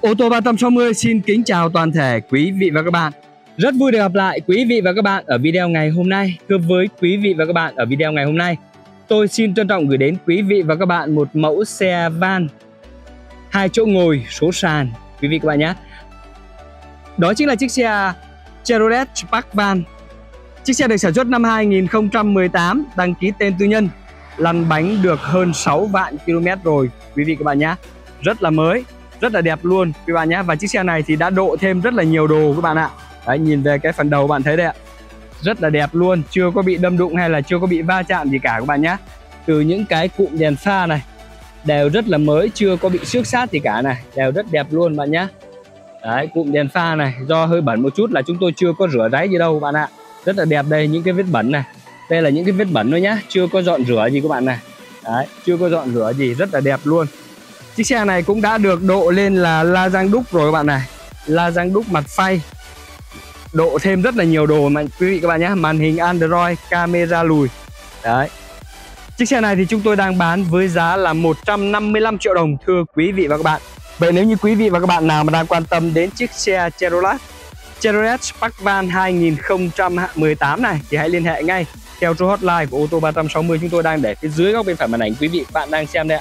Ô tô 360 xin kính chào toàn thể quý vị và các bạn. Rất vui được gặp lại quý vị và các bạn ở video ngày hôm nay. Thưa với quý vị và các bạn, ở video ngày hôm nay tôi xin trân trọng gửi đến quý vị và các bạn một mẫu xe van 2 chỗ ngồi số sàn quý vị các bạn nhé. Đó chính là chiếc xe Chevrolet Spark Van. Chiếc xe được sản xuất năm 2018, đăng ký tên tư nhân, lăn bánh được hơn 6 vạn km rồi quý vị các bạn nhé. Rất là mới, rất là đẹp luôn các bạn nhé. Và chiếc xe này thì đã độ thêm rất là nhiều đồ các bạn ạ. Đấy, nhìn về cái phần đầu bạn thấy đấy ạ, rất là đẹp luôn, chưa có bị đâm đụng hay là chưa có bị va chạm gì cả các bạn nhé. Từ những cái cụm đèn pha này đều rất là mới, chưa có bị xước sát gì cả này, đều rất đẹp luôn bạn nhé. Đấy, cụm đèn pha này do hơi bẩn một chút là chúng tôi chưa có rửa ráy gì đâu bạn ạ. Rất là đẹp, đây những cái vết bẩn này, đây là những cái vết bẩn thôi nhá, chưa có dọn rửa gì các bạn này. Đấy, chưa có dọn rửa gì, rất là đẹp luôn. Chiếc xe này cũng đã được độ lên là la răng đúc rồi các bạn này, la răng đúc mặt phay, độ thêm rất là nhiều đồ mà quý vị các bạn nhé. Màn hình Android, camera lùi. Đấy, chiếc xe này thì chúng tôi đang bán với giá là 155 triệu đồng thưa quý vị và các bạn. Vậy nếu như quý vị và các bạn nào mà đang quan tâm đến chiếc xe Chevrolet Spark Van 2018 này thì hãy liên hệ ngay theo số hotline của ô tô 360 chúng tôi đang để phía dưới góc bên phải màn ảnh quý vị và các bạn đang xem đây ạ,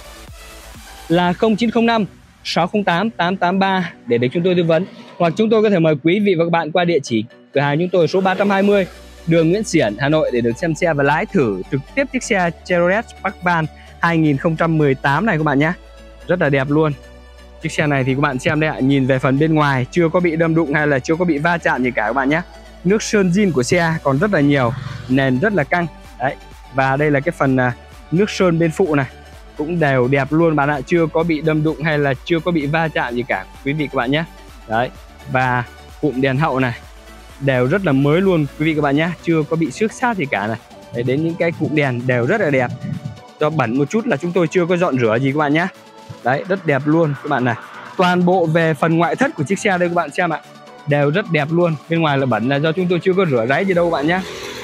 là 0905 608 883 để được chúng tôi tư vấn, hoặc chúng tôi có thể mời quý vị và các bạn qua địa chỉ cửa hàng chúng tôi số 320 đường Nguyễn Xiển, Hà Nội để được xem xe và lái thử trực tiếp chiếc xe Chevrolet Spark Van 2018 này các bạn nhé. Rất là đẹp luôn. Chiếc xe này thì các bạn xem đây ạ, nhìn về phần bên ngoài chưa có bị đâm đụng hay là chưa có bị va chạm gì cả các bạn nhé. Nước sơn zin của xe còn rất là nhiều, nền rất là căng. Đấy, và đây là cái phần nước sơn bên phụ này cũng đều đẹp luôn bạn ạ, chưa có bị đâm đụng hay là chưa có bị va chạm gì cả quý vị các bạn nhé. Đấy, và cụm đèn hậu này đều rất là mới luôn quý vị các bạn nhé, chưa có bị xước sát gì cả này. Đấy, đến những cái cụm đèn đều rất là đẹp, do bẩn một chút là chúng tôi chưa có dọn rửa gì các bạn nhé. Đấy, rất đẹp luôn các bạn này. Toàn bộ về phần ngoại thất của chiếc xe đây các bạn xem ạ, đều rất đẹp luôn. Bên ngoài là bẩn là do chúng tôi chưa có rửa ráy gì đâu các bạn nhé.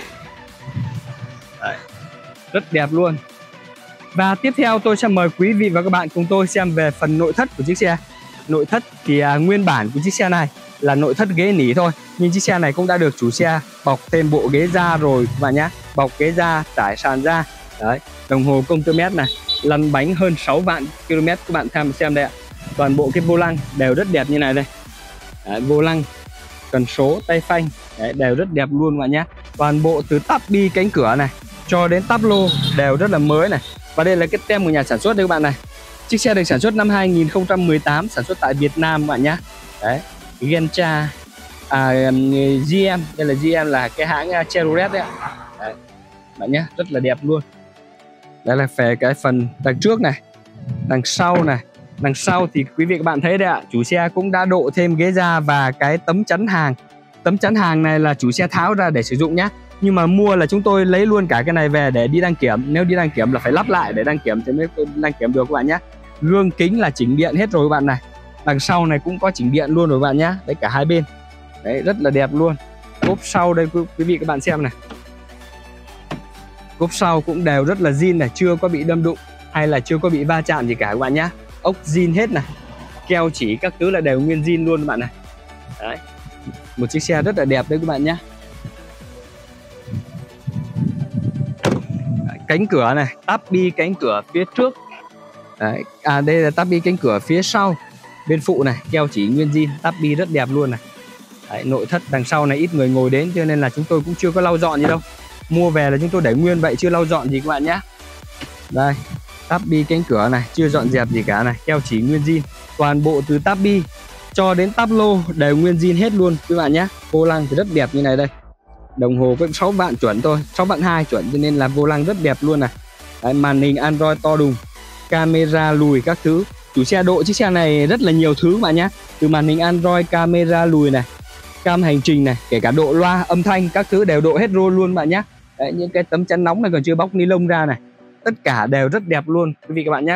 Đấy, rất đẹp luôn. Và tiếp theo tôi sẽ mời quý vị và các bạn cùng tôi xem về phần nội thất của chiếc xe. Nội thất thì nguyên bản của chiếc xe này là nội thất ghế nỉ thôi, nhưng chiếc xe này cũng đã được chủ xe bọc thêm bộ ghế da rồi các bạn nhé. Bọc ghế da, trải sàn da. Đấy, đồng hồ công tơ mét này, lăn bánh hơn 6 vạn km các bạn xem đây ạ. Toàn bộ cái vô lăng đều rất đẹp như này đây. Đấy, vô lăng, cần số, tay phanh, đấy, đều rất đẹp luôn các bạn nhé. Toàn bộ từ tắp bi cánh cửa này cho đến tắp lô đều rất là mới này. Và đây là cái tem của nhà sản xuất đây các bạn này. Chiếc xe được sản xuất năm 2018, sản xuất tại Việt Nam các bạn nhé. Đấy, Gentra, GM, đây là GM là cái hãng Chevrolet đấy ạ. Đấy, bạn nhé, rất là đẹp luôn. Đây là về cái phần đằng trước này, đằng sau này. Đằng sau thì quý vị các bạn thấy đây ạ, chủ xe cũng đã độ thêm ghế da và cái tấm chắn hàng. Tấm chắn hàng này là chủ xe tháo ra để sử dụng nhé. Nhưng mà mua là chúng tôi lấy luôn cả cái này về để đi đăng kiểm. Nếu đi đăng kiểm là phải lắp lại để đăng kiểm thì mới đăng kiểm được các bạn nhé. Gương kính là chỉnh điện hết rồi các bạn này. Đằng sau này cũng có chỉnh điện luôn rồi các bạn nhé. Đấy, cả hai bên. Đấy, rất là đẹp luôn. Cốp sau đây quý vị các bạn xem này. Cốp sau cũng đều rất là zin này, chưa có bị đâm đụng hay là chưa có bị va chạm gì cả các bạn nhé. Ốc zin hết này, keo chỉ các thứ là đều nguyên zin luôn các bạn này. Đấy, một chiếc xe rất là đẹp đấy các bạn nhé. Cánh cửa này, tắp bi cánh cửa phía trước. Đấy, đây là tắp bi cánh cửa phía sau. Bên phụ này, keo chỉ nguyên zin, tắp bi rất đẹp luôn này. Đấy, nội thất đằng sau này ít người ngồi đến cho nên là chúng tôi cũng chưa có lau dọn gì đâu. Mua về là chúng tôi để nguyên vậy, chưa lau dọn gì các bạn nhé. Đây, tắp bi cánh cửa này, chưa dọn dẹp gì cả này, keo chỉ nguyên zin. Toàn bộ từ tắp bi cho đến tắp lô đều nguyên zin hết luôn các bạn nhé. Vô lăng thì rất đẹp như này đây. Đồng hồ có 6 vạn chuẩn thôi, 6 vạn 2 chuẩn cho nên là vô lăng rất đẹp luôn này. Đấy, màn hình Android to đùng, camera lùi các thứ. Chủ xe độ chiếc xe này rất là nhiều thứ mà nhé. Từ màn hình Android, camera lùi này, cam hành trình này, kể cả độ loa, âm thanh các thứ đều độ hết roll luôn bạn nhé. Đấy, những cái tấm chắn nóng này còn chưa bóc ni lông ra này. Tất cả đều rất đẹp luôn quý vị các bạn nhé.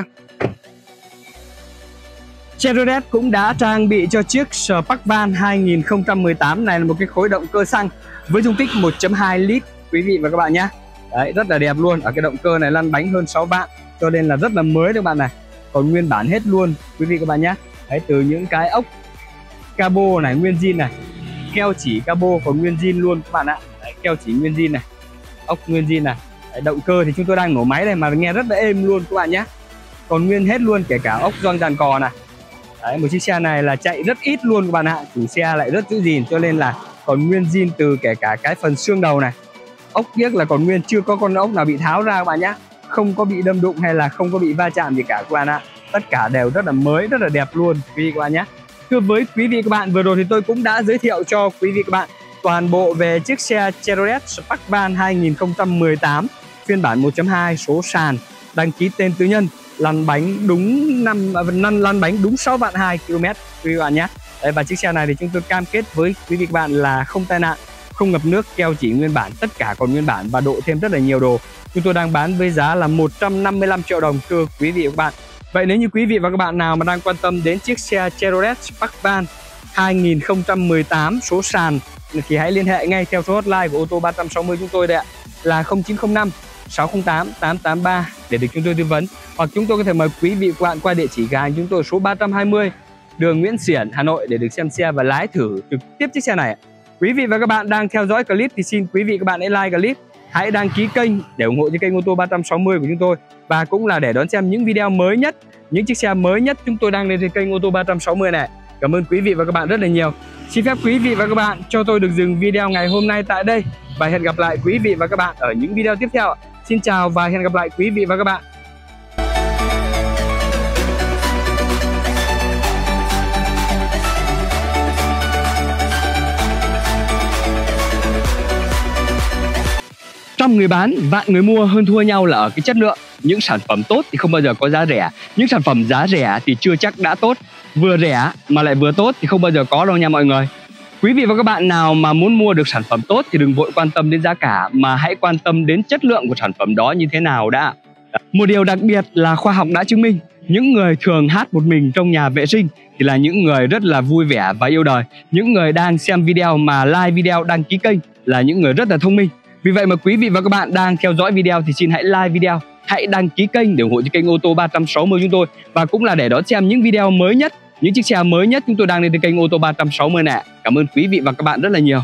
Chevrolet cũng đã trang bị cho chiếc Spark Van 2018 này là một cái khối động cơ xăng với dung tích 1.2 lít quý vị và các bạn nhé. Đấy, rất là đẹp luôn. Ở cái động cơ này lăn bánh hơn 6 vạn cho nên là rất là mới các bạn này. Còn nguyên bản hết luôn quý vị các bạn nhé. Đấy, từ những cái ốc cabo này nguyên zin này, keo chỉ cabo còn nguyên zin luôn các bạn ạ. Đấy, keo chỉ nguyên zin này, ốc nguyên zin này. Đấy, động cơ thì chúng tôi đang nổ máy này mà nghe rất là êm luôn các bạn nhé, còn nguyên hết luôn, kể cả ốc gioăng dàn cò này. Đấy, một chiếc xe này là chạy rất ít luôn các bạn ạ, chủ xe lại rất giữ gìn cho nên là còn nguyên zin từ kể cả cái phần xương đầu này, ốc ghiếc là còn nguyên, chưa có con ốc nào bị tháo ra các bạn nhé, không có bị đâm đụng hay là không có bị va chạm gì cả các bạn ạ. Tất cả đều rất là mới, rất là đẹp luôn quý vị các bạn nhé. Thưa với quý vị các bạn, vừa rồi thì tôi cũng đã giới thiệu cho quý vị các bạn toàn bộ về chiếc xe Chevrolet Sparkvan 2018 phiên bản 1.2 số sàn, đăng ký tên tư nhân, lăn bánh đúng lăn bánh đúng 6 vạn 2 km quý vị bạn nhé. Đấy, và chiếc xe này thì chúng tôi cam kết với quý vị các bạn là không tai nạn, không ngập nước, keo chỉ nguyên bản, tất cả còn nguyên bản và độ thêm rất là nhiều đồ. Chúng tôi đang bán với giá là 155 triệu đồng thưa quý vị và các bạn. Vậy nếu như quý vị và các bạn nào mà đang quan tâm đến chiếc xe Chevrolet Sparkvan 2018 số sàn thì hãy liên hệ ngay theo số hotline của ô tô 360 chúng tôi đây ạ, là 0905 608 883 để được chúng tôi tư vấn, hoặc chúng tôi có thể mời quý vị và các bạn qua địa chỉ cửa hàng chúng tôi số 320 đường Nguyễn Xiển, Hà Nội để được xem xe và lái thử trực tiếp chiếc xe này. Quý vị và các bạn đang theo dõi clip thì xin quý vị các bạn hãy like clip, hãy đăng ký kênh để ủng hộ cho kênh ô tô 360 của chúng tôi, và cũng là để đón xem những video mới nhất, những chiếc xe mới nhất chúng tôi đang lên trên kênh ô tô 360 này. Cảm ơn quý vị và các bạn rất là nhiều. Xin phép quý vị và các bạn cho tôi được dừng video ngày hôm nay tại đây và hẹn gặp lại quý vị và các bạn ở những video tiếp theo. Xin chào và hẹn gặp lại quý vị và các bạn. Trăm người bán, vạn người mua, hơn thua nhau là ở cái chất lượng. Những sản phẩm tốt thì không bao giờ có giá rẻ. Những sản phẩm giá rẻ thì chưa chắc đã tốt. Vừa rẻ mà lại vừa tốt thì không bao giờ có đâu nha mọi người. Quý vị và các bạn nào mà muốn mua được sản phẩm tốt thì đừng vội quan tâm đến giá cả, mà hãy quan tâm đến chất lượng của sản phẩm đó như thế nào đã. Một điều đặc biệt là khoa học đã chứng minh, những người thường hát một mình trong nhà vệ sinh thì là những người rất là vui vẻ và yêu đời. Những người đang xem video mà like video, đăng ký kênh là những người rất là thông minh. Vì vậy mà quý vị và các bạn đang theo dõi video thì xin hãy like video, hãy đăng ký kênh để ủng hộ cho kênh ô tô 360 chúng tôi, và cũng là để đón xem những video mới nhất, những chiếc xe mới nhất chúng tôi đang lên trên kênh ô tô 360 này. Cảm ơn quý vị và các bạn rất là nhiều.